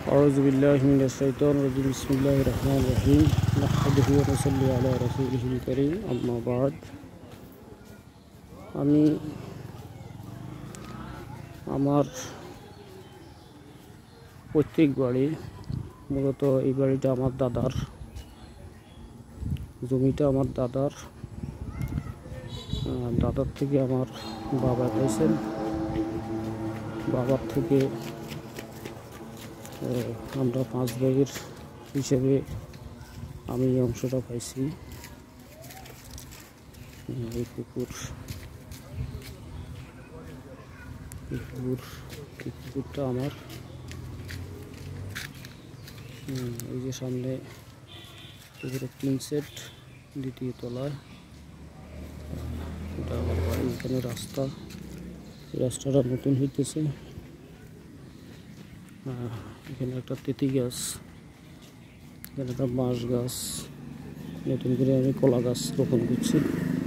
أعوذ بالله من الشيطان الرجيم بسم الله الرحمن الرحيم نحمده ونصلي على رسوله الكريم أما بعد আমি আমার পৈতৃক বাড়ি মূলত এই বাড়িটা আমার দাদার জমিটা আমার দাদার থেকে আমার বাবা পাইছেন বাবার থেকে আমরা 5 ভাইয়ের হিসেবে আমি এই অংশটা পাইছি। এই পুকুরটা আমার এই যে সামনে পুকুরের 3 সেট দ্বিতীয় তলায় এটা আমার বাড়ি। এখানে রাস্তাটা নতুন হইতেছে। এখানে একটা তেঁতি গাছ, এখানে একটা বাঁশ গাছ, নতুন করে আমি কলা গাছ রোপণ করছি।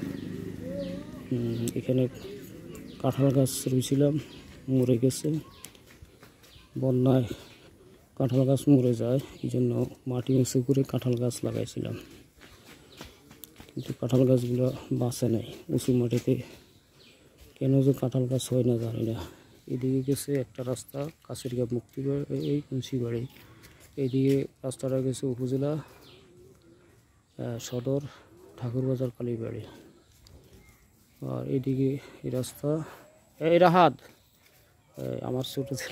এখানে কাঁঠাল গাছ রুইছিলাম, মরে গেছে। বন্যায় কাঁঠাল গাছ মরে যায়, এই জন্য মাটি উঁচু করে কাঁঠাল গাছ লাগাইছিলাম, কিন্তু কাঁঠাল গাছগুলো বাঁচে নাই। উঁচু মাটিতে কেন যে কাঁঠাল গাছ হয় না জানি না। এদিকে গেছে একটা রাস্তা কাছেরগাঁ মুক্তিবাড়ি, এই কুঞ্চিবাড়ি। এইদিকে রাস্তাটা গেছে উপজেলা সদর ঠাকুরবাজার কালীবাড়ি। আর এইদিকে এই রাস্তা এই রাহাত, আমার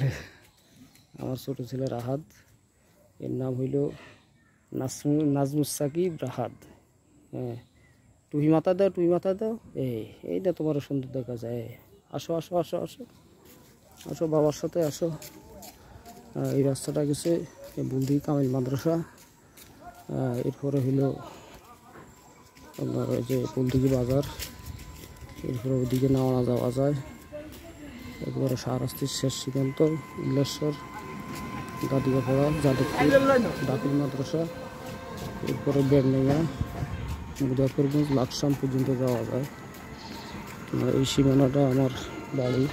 ছোট ছেলে রাহাত, এর নাম হইল নাজমুস সাকিব রাহাত। টুহি মাথা দাও। এইটা তোমার সুন্দর দেখা যায়। আসো আসো আসো আসো আসো বাবার সাথে আসো। এই রাস্তাটা গেছে বুলদি কামিল মাদ্রাসা। এরপরে হইল আপনার যে বুলদিঘি বাজার। এরপরে ওইদিকে নাওয়া যাওয়া যায় একবারে শাহরাস্তির শেষ সীমান্ত ইল্লেশ্বর, গাদিয়াপাড়া, যাদবপুর, দাখিল মাদ্রাসা। এরপরে বেড়নেগা, মুজাফরগঞ্জ, লাকসাম পর্যন্ত যাওয়া যায়। এই সীমানাটা আমার বাড়ির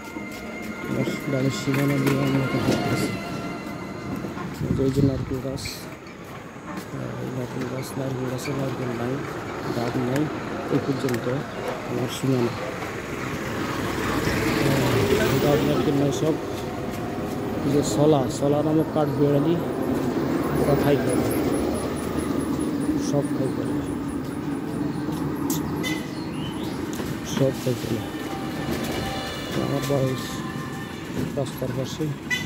সীমানা দিয়ে আমি একটা হাঁটতেছি। এই যে নারকেল গাছ, নারকেল নাই, ডাব নাই, এই পর্যন্ত আমার সীমানা। ডাব নারকেল নাই, সব যে সলা নামক কাঠ বিড়ালি ওরা খাই করে, সব খাই করে। আমার বাড়ির রাস্তার পাশে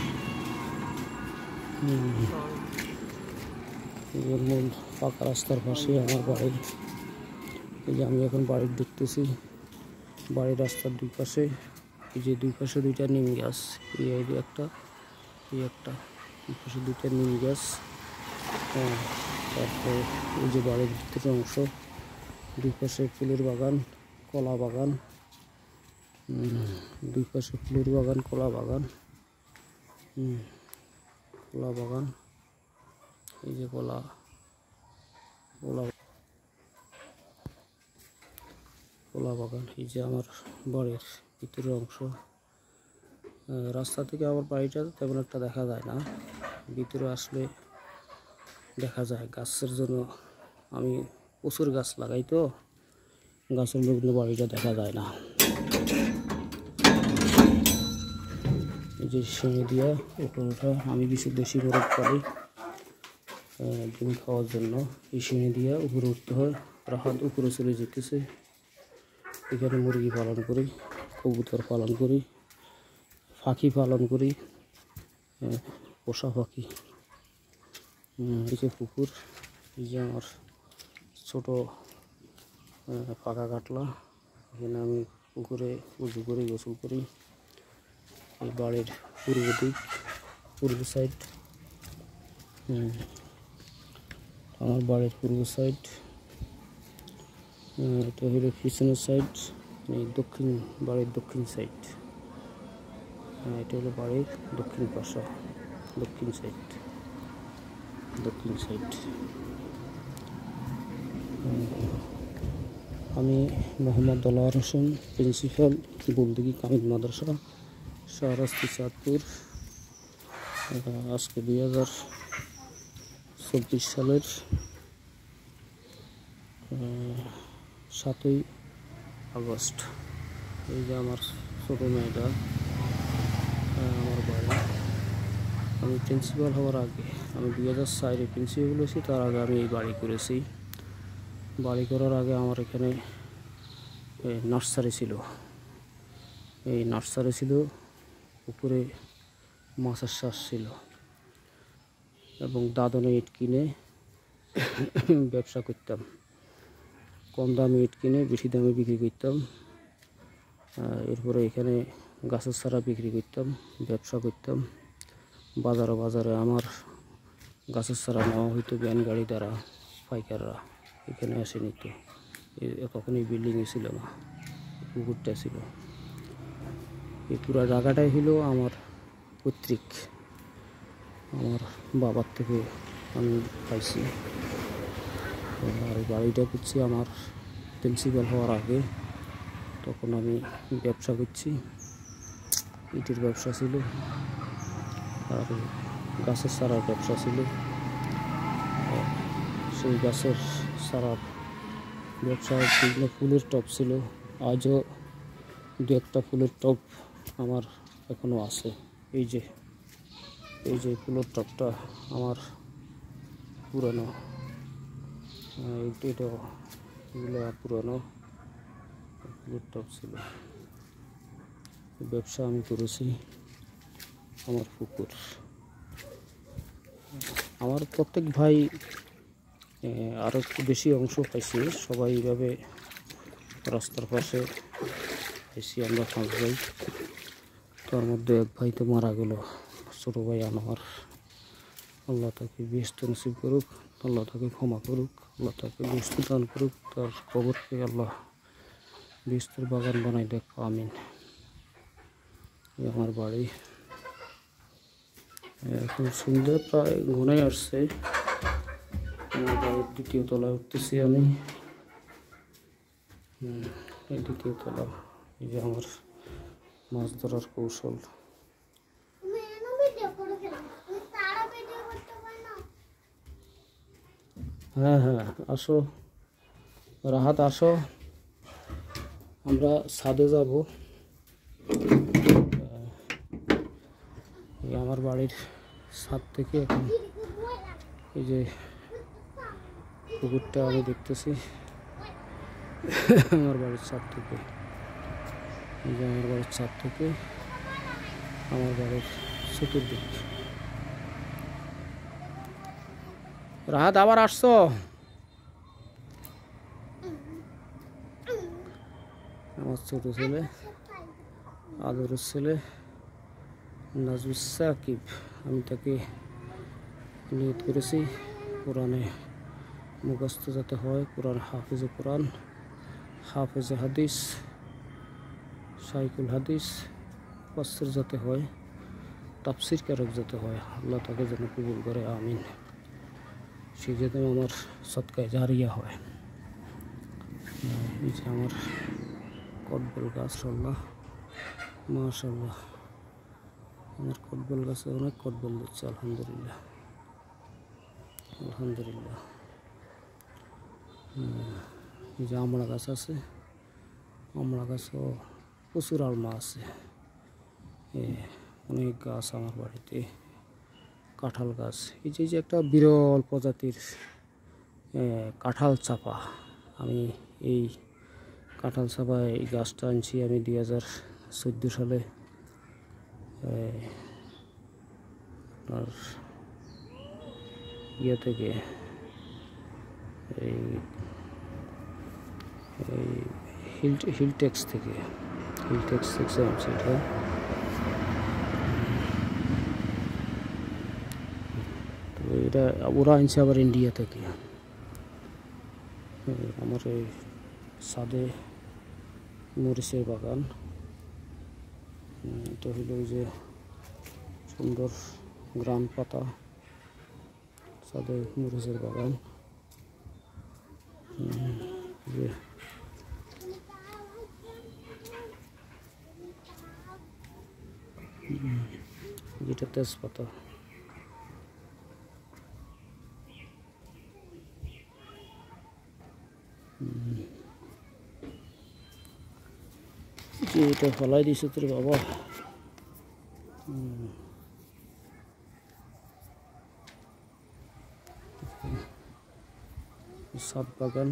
মূল পাকা রাস্তার পাশে আমার বাড়ি। এই যে আমি এখন বাড়ি ঢুকতেছি। বাড়ির রাস্তার দুই পাশে এই যে দুইটা নিম গাছ, এই একটা দুই পাশে 2টা নিম গাছ। তারপরে এই যে বাড়ির ভিতরের অংশ, দুই পাশে ফুলের বাগান, কলা বাগান, দুই পাশে ফুলের বাগান, কলা বাগান। এই যে কলা বাগান। এই যে আমার বাড়ির ভিতরের অংশ। রাস্তা থেকে আমার বাড়িটা তেমন একটা দেখা যায় না, ভিতরে আসলে দেখা যায়। গাছের জন্য আমি প্রচুর গাছ লাগাই, তো গাছের জন্য বাড়িটা দেখা যায় না। এই যে সিঁড়ি দিয়া উপরে ওঠা, আমি কিছু দেশি মোরগ পালি ডিম খাওয়ার জন্য। এই সিঁড়ি দিয়া উপরে উঠতে হয়। রাহাত উপরে চলে যেতেছে। এখানে মুরগি পালন করি, কবুতর পালন করি, পাখি পালন করি, পোষা পাখি। এই যে পুকুর, এই যে আমার ছোট পাকা কাটলা। এখানে আমি পুকুরে উজু করি, গোসল করি। এই বাড়ির পূর্ব সাইড, আমার বাড়ির পূর্ব সাইড। এটা হলো পিছনের সাইড, বাড়ির দক্ষিণ সাইড। এটা হলো বাড়ির দক্ষিণ পাশা, দক্ষিণ সাইড। আমি মোহাম্মদ দেলোয়ার হোসেন, প্রিন্সিপাল, বুলদিঘি কামিল মাদ্রাসা, শাহরাস্তি, চাঁদপুর। আজকে 2024 সালের 7ই আগস্ট। এই যে আমার ছোট মেয়েটা, আমার বাড়ি। আমি প্রিন্সিপাল হওয়ার আগে, আমি 2004-এ প্রিন্সিপাল হয়েছি, তার আগে আমি এই বাড়ি করেছি। বাড়ি করার আগে আমার এখানে নার্সারি ছিল। এই নার্সারি ছিল, উপরে মাছের চাষ ছিল, এবং দাদনে ইট কিনে ব্যবসা করতাম। কম দামে ইট কিনে বেশি দামে বিক্রি করতাম। এরপরে এখানে গাছের চারা বিক্রি করতাম, ব্যবসা করতাম। বাজারে আমার গাছের চারা নেওয়া হইতো ভ্যান গাড়ি দ্বারা, পাইকাররা এখানে এসে নিত। তখন এই বিল্ডিংয়ে ছিল না, পুকুরটা ছিল। এই পুরা জায়গাটাই হলো আমার পৈতৃক, আমার বাবার থেকে আমি পাইছি। আর এই বাড়িটা করছি আমার প্রিন্সিপাল হওয়ার আগে। তখন আমি ব্যবসা করছি, ইটের ব্যবসা ছিল, আর গাছের চারার ব্যবসা ছিল। সেই গাছের চারার ব্যবসায় বিভিন্ন ফুলের টব ছিল। আজও দু একটা ফুলের টব আমার এখনও আছে। এই যে ফুলের টবটা আমার পুরানো, এগুলো পুরানো ফুলের টব ছিল। ব্যবসা আমি করেছি। আমার পুকুর, আমার প্রত্যেক ভাই আরও একটু বেশি অংশ পাইছি। সবাই এইভাবে রাস্তার পাশে পাইছি আমরা 5 ভাই। তার মধ্যে এক ভাই তো মারা গেল, ছোটো ভাই আনোয়ার। আল্লাহ তাকে বেহেশত নসিব করুক, আল্লাহ তাকে ক্ষমা করুক, আল্লাহ তাকে বেহেশত দান করুক, তার কবরকে আল্লাহ বেহেশতের বাগান বানাই দেখ, আমিন। আমার বাড়ি। এখন সন্ধ্যা প্রায় ঘুরে আসছে। আমার বাড়ির 2য় তলায় উঠতেছি আমি। এই 2য় তলা। এই যে আমার মাছ ধরার কৌশল। হ্যাঁ, আসো রাহাত, আসো, আমরা ছাদে যাব। আমার বাড়ির ছাদ থেকে এখন এই যে পুকুরটা আমি দেখতেছি আমার বাড়ির ছাদ থেকে। এই যে আমার বাড়ির ছাদ থেকে আমার বাড়ির চতুর্দিক। রাহাত, আবার আসছো? আমার ছোট ছেলে, আদরের ছেলে নাজমুস সাকিব। আমি তাকে নিয়ত করেছি কোরআনে মুখস্থ যাতে হয়, কোরআন হাফেজে কোরআন, হাফেজে হাদিস, শাইখুল হাদিস, মুফাসসির যাতে হয়, তাফসির কারক যাতে হয়। আল্লাহ তাকে যেন কবুল করে, আমিন। সে যেন আমার সদকায়ে জারিয়া হয়। এই যে আমার কদবেল গাছ, আল্লাহ মাশাআল্লাহ, আমার কদবেল গাছে অনেক কদবেল দিচ্ছে, আলহামদুলিল্লাহ আলহামদুলিল্লাহ। এই যে আমড়া গাছ আছে, আমড়া গাছও প্রচুর আলমা আছে। অনেক গাছ আমার বাড়িতে। কাঁঠাল গাছ, এই যে একটা বিরল প্রজাতির কাঁঠাল চাপা। আমি এই কাঁঠাল চাপা এই গাছটা আনছি আমি 2014 সালে। আপনার ইয়ে থেকে, এই হিলটেক্স থেকে আনছি এটা। তো এটা ওরা আনছে আবার ইন্ডিয়া থেকে। আমার এই ছাদে মরিচের বাগান। এটা হলো ওই যে সুন্দর গ্রাম পাতা, ছাদে মরিচের বাগান। যেটা তেজপাতা। এটা ফলাই দিছে তোর বাবা। সাত বাগান।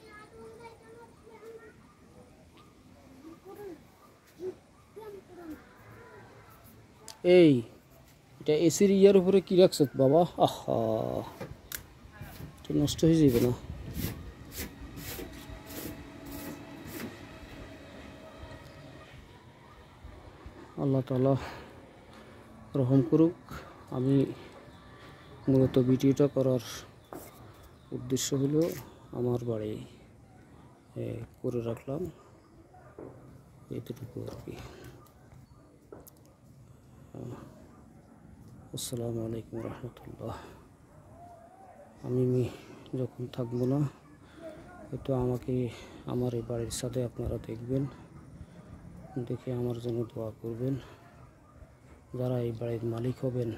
এই এটা এসির ইয়ার উপরে কি রাখছ বাবা? আহা, এটা নষ্ট হয়ে যাবে না? আল্লাহ তাআলা রহম করুক। আমি মূলত ভিডিওটা করার উদ্দেশ্য হলো আমার বাড়ি করে রাখলাম, এতটুকু আর কি। আসসালামু আলাইকুম রহমতুল্লাহ। আমি যখন থাকবো না, হয়তো আমাকে আমার এই বাড়ির সাথে আপনারা দেখবেন, দেখে আমার জন্য দোয়া করবেন। যারা এই বাড়ির মালিক হবেন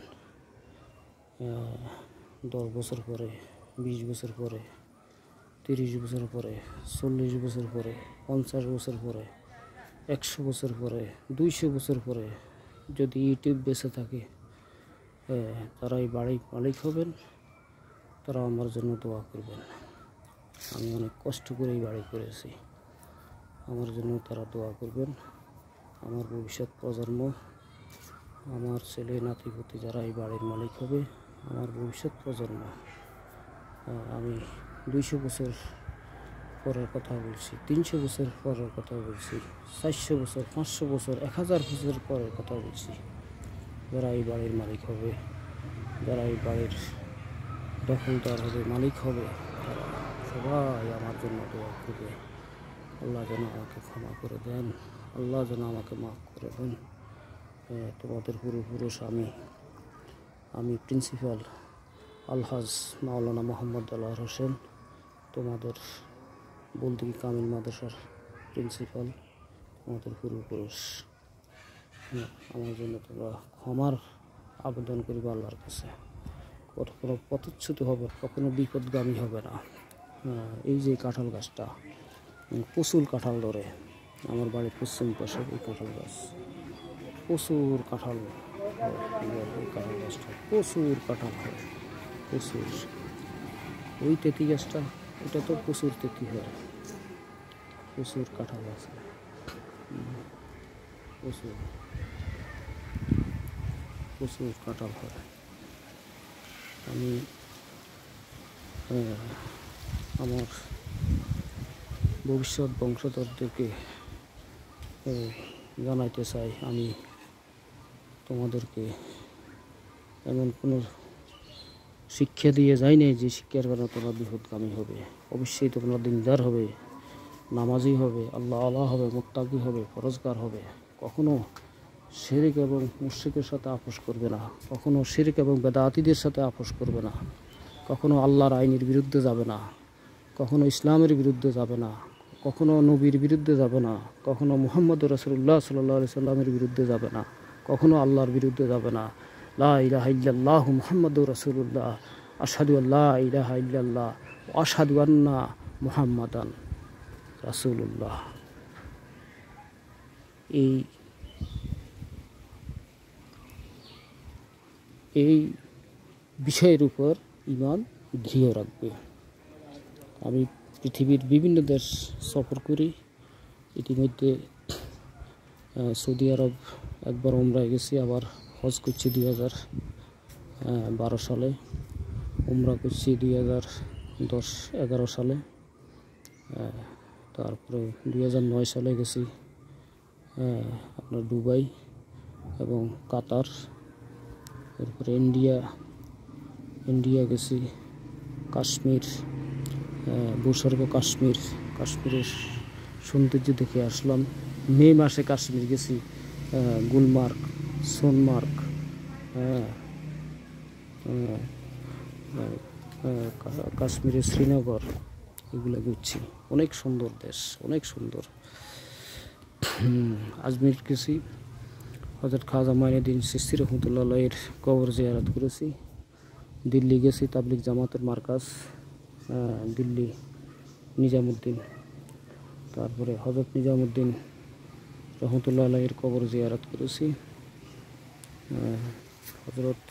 10 বছর পরে, 20 বছর পরে, 30 বছর পরে, 40 বছর পরে, 50 বছর পরে, 100 বছর পরে, 200 বছর পরে যদি ইউটিউব বেঁচে থাকে, তারা এই বাড়ির মালিক হবেন, তারা আমার জন্য দোয়া করবেন। আমি অনেক কষ্ট করে এই বাড়ি করেছি, আমার জন্য তারা দোয়া করবেন। আমার ভবিষ্যৎ প্রজন্ম, আমার ছেলে নাতিপুতি যারা এই বাড়ির মালিক হবে, আমার ভবিষ্যৎ প্রজন্ম, আমি 200 বছর পরের কথা বলছি, 300 বছর পরের কথা বলছি, 400 বছর, 500 বছর, 1000 বছর পরের কথা বলছি, যারা এই বাড়ির মালিক হবে, যারা এই বাড়ির দখলদার হবে, মালিক হবে, তারা সবাই আমার জন্য দোয়া করবে। আল্লাহ যেন আমাকে ক্ষমা করে দেন, আল্লাহ যেন আমাকে মাফ করে দেন। তোমাদের পূর্বপুরুষ আমি প্রিন্সিপাল আলহাজ মাওলানা মোহাম্মদ দেলোয়ার হোসেন, তোমাদের বলদিঘি কামিল মাদ্রাসার প্রিন্সিপাল, তোমাদের পূর্বপুরুষ। আমার জন্য তোমরা ক্ষমার আবেদন করিব আল্লাহর কাছে। কখনো পথচ্যুত হবে, কখনো বিপদগামী হবে না। এই যে কাঁঠাল গাছটা, প্রচুর কাঁঠাল ধরে আমার বাড়ির পশ্চিম পাশে, এই কাঁঠাল গাছ প্রচুর কাঁঠাল হয়। এই কাঁঠাল গাছটা প্রচুর কাঁঠাল হয়, প্রচুর। ওই তেঁতি গাছটা, এটা তো প্রচুর তেঁতি হয়, প্রচুর কাঁঠাল আছে, প্রচুর প্রচুর কাঁঠাল হয়। আমি আমার ভবিষ্যৎ বংশধরদেরকে জানাইতে চাই, আমি তোমাদেরকে এমন কোনো শিক্ষা দিয়ে যাই নাই যে শিক্ষার কারণে তোমরা বিপদগামী হবে। অবশ্যই তোমরা দিনদার হবে, নামাজি হবে, আল্লাহ আল্লাহ হবে, মুত্তাকি হবে, ফরজগার হবে। কখনো শিরক এবং মুশরিকের সাথে আপোষ করবে না, কখনো শিরক এবং বেদাতীদের সাথে আপোষ করবে না, কখনো আল্লাহর আইনের বিরুদ্ধে যাবে না, কখনো ইসলামের বিরুদ্ধে যাবে না, কখনো নবীর বিরুদ্ধে যাবে না, কখনো মুহাম্মদ রাসূলুল্লাহ সাল্লাল্লাহু আলাইহি সাল্লামের বিরুদ্ধে যাবে না, কখনো আল্লাহর বিরুদ্ধে যাবে না। লা ইলাহা ইল্লাল্লাহু মুহাম্মাদুর রাসূলুল্লাহ, আশহাদু আল্লা ইলাহা ইল্লাল্লাহ ওয়া আশহাদু আন্না মুহাম্মাদান রাসূলুল্লাহ। এই বিষয়ের উপর ঈমান দৃঢ় রাখবে। আমি পৃথিবীর বিভিন্ন দেশ সফর করি। ইতিমধ্যে সৌদি আরব একবার উমরায় গেছি, আবার হজ করছি 2012 সালে, উমরা করছি 2010-11 সালে, তারপরে 2009 সালে গেছি আপনার দুবাই এবং কাতার, এরপরে ইন্ডিয়া গেছি, কাশ্মীর, ভূস্বর্গ কাশ্মীরের সৌন্দর্য দেখে আসলাম। মে মাসে কাশ্মীর গেছি, গুলমার্গ, সোনমার্গ, কাশ্মীরের শ্রীনগর, এগুলো ঘুরছি। অনেক সুন্দর দেশ, অনেক সুন্দর। আজমির গেছি, হযরত খাজা মাইনুদ্দিন চিশতি রহমাতুল্লাহ আলাইহির কবর জিয়ারত করেছি। দিল্লি গেছি, তাবলিগ জামাতের মার্কাজ দিল্লি নিজামুদ্দিন, তারপরে হযরত নিজামুদ্দিন রহমতুল্লাহ আলাইহির কবর জিয়ারত করেছি। হজরত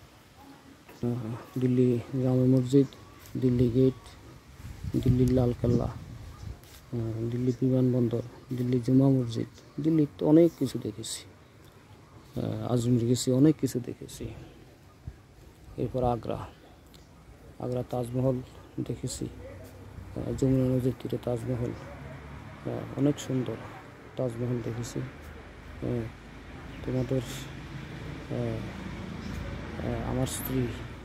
দিল্লি জামে মসজিদ, দিল্লি গেট, দিল্লির লালকেল্লা, দিল্লি বিমানবন্দর, দিল্লি জুমা মসজিদ, দিল্লির তো অনেক কিছু দেখেছি। আজমির গেছি, অনেক কিছু দেখেছি। এরপর আগ্রা, আগ্রা তাজমহল দেখেছি। যমুনা নদীর তীরে তাজমহল, অনেক সুন্দর তাজমহল দেখেছি। তোমাদের আমার স্ত্রী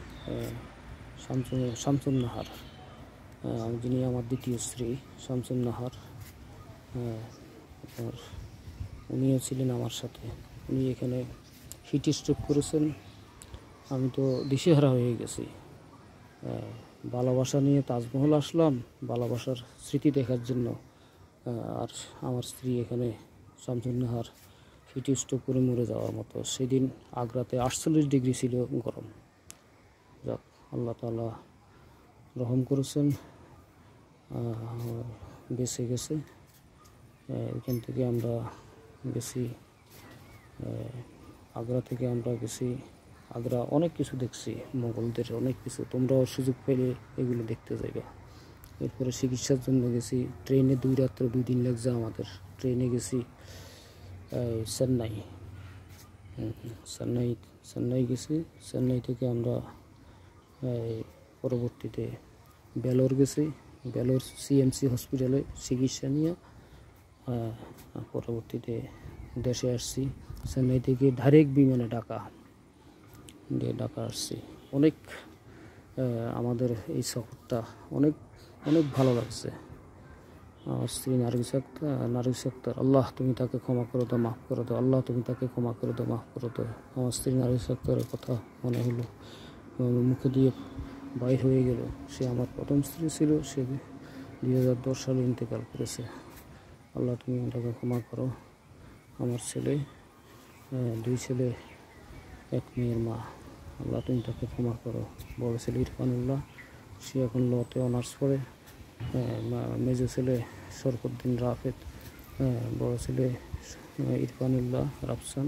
শামসুন নাহার, যিনি আমার দ্বিতীয় স্ত্রী শামসুন নাহার, উনিও ছিলেন আমার সাথে। উনি এখানে হিট স্ট্রোক করেছেন। আমি তো দিশেহারা হয়ে গেছি। ভালোবাসা নিয়ে তাজমহল আসলাম, ভালোবাসার স্মৃতি দেখার জন্য। আর আমার স্ত্রী এখানে শামসুন নাহার হিট স্ট্রোক করে মরে যাওয়ার মতো। সেদিন আগ্রাতে 48 ডিগ্রি ছিল গরম। যাক, আল্লাহ তাআলা রহম করেছেন, বেঁচে গেছে। এখান থেকে আমরা গেছি, আগ্রা থেকে আমরা গেছি। আগ্রা অনেক কিছু দেখছি, মোগলদের অনেক কিছু। তোমরাও সুযোগ পেলে এগুলো দেখতে যাইবা। এরপরে চিকিৎসার জন্য গেছি ট্রেনে, 2 রাত্র 2 দিন লাগছে আমাদের। ট্রেনে গেছি চেন্নাই, চেন্নাই গেছি। চেন্নাই থেকে আমরা পরবর্তীতে বেলোর গেছি। বেলোর সিএমসি হসপিটালে চিকিৎসা নিয়ে পরবর্তীতে দেশে আসছি। চেন্নাই থেকে ডাইরেক্ট বিমানে ঢাকা আসছি। অনেক আমাদের এই সফরটা অনেক অনেক ভালো লাগছে। আমার স্ত্রী নার্গিস আক্তার, আল্লাহ তুমি তাকে ক্ষমা করে দাও, মাফ করে দাও। আল্লাহ তুমি তাকে ক্ষমা করে দাও, মাফ করে দাও। আমার স্ত্রী নার্গিস আক্তারের কথা মনে হলো, মুখে দিয়ে বাইর হয়ে গেল। সে আমার প্রথম স্ত্রী ছিল। সে 2010 সালে ইন্তেকাল করেছে। আল্লাহ তুমি তাকে ক্ষমা করো। আমার ছেলে, 2 ছেলে 1 মেয়ের মা, আল্লাহ তুমি তাকে ক্ষমা করো। বড় ছেলে ইরফানুল্লাহ, সে এখন লতে অনার্স পড়ে। মেজো ছেলে শরফুদ্দিন রাফেদ, বড় ছেলে ইরফানুল্লাহ রাফসান,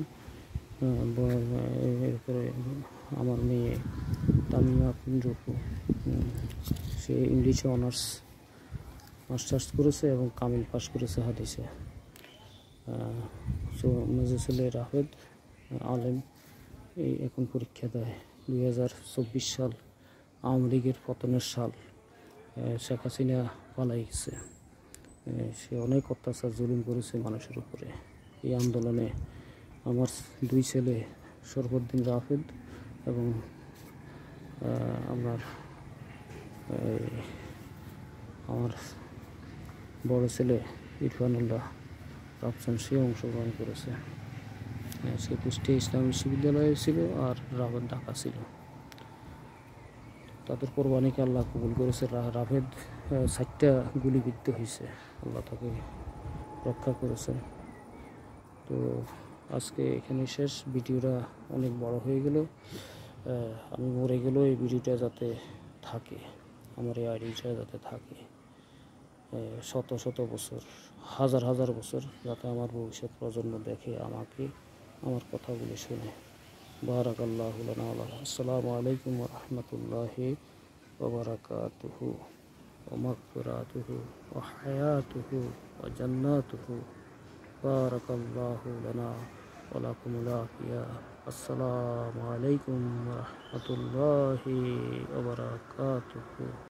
এরপরে আমার মেয়ে তামিমা রূপু, সে ইংলিশে অনার্স মাস্টার্স করেছে এবং কামিল পাস করেছে হাদিসে। মেজো ছেলে রাফেদ আলেম, এই এখন পরীক্ষা দেয়। 2024 সাল আওয়ামী লীগের পতনের সাল। শেখ হাসিনা পালাই গেছে। সে অনেক অত্যাচার জুলুম করেছে মানুষের উপরে। এই আন্দোলনে আমার 2 ছেলে শরফুদ্দিন রাফেদ এবং আমার বড় ছেলে ইরফানুল্লাহ রাফসান, সে অংশগ্রহণ করেছে। সে কুষ্টিয়া ইসলাম বিশ্ববিদ্যালয়ে ছিল আর রাফেদ ঢাকা ছিল। তাদের কোরবানিকে আল্লাহ কবুল করেছে। রাফেদ 4টা গুলিবিদ্ধ হয়েছে, আল্লাহ তাকে রক্ষা করেছে। তো আজকে এখানে শেষ। ভিডিওটা অনেক বড় হয়ে গেল। আমি মরে গেলেও এই ভিডিওটা যাতে থাকে, আমার এই আইডিটা যাতে থাকে শত শত বছর, হাজার হাজার বছর, যাতে আমার ভবিষ্যৎ প্রজন্ম দেখে আমাকে, আমার কথাগুলো শুনে। বারাকাল্লাহু লানা ওয়া লাকুম। আসসালামু আলাইকুম ওয়া রাহমাতুল্লাহি ওয়া বারাকাতুহু ওয়া মাগফিরাতুহু ওয়া হায়াতুহু ওয়া জান্নাতুহু। বারাকাল্লাহু লানা ওয়া লাকুমুল আফিয়া। আসসালামু আলাইকুম ওয়া রাহমাতুল্লাহি ওয়া বারাকাতুহু।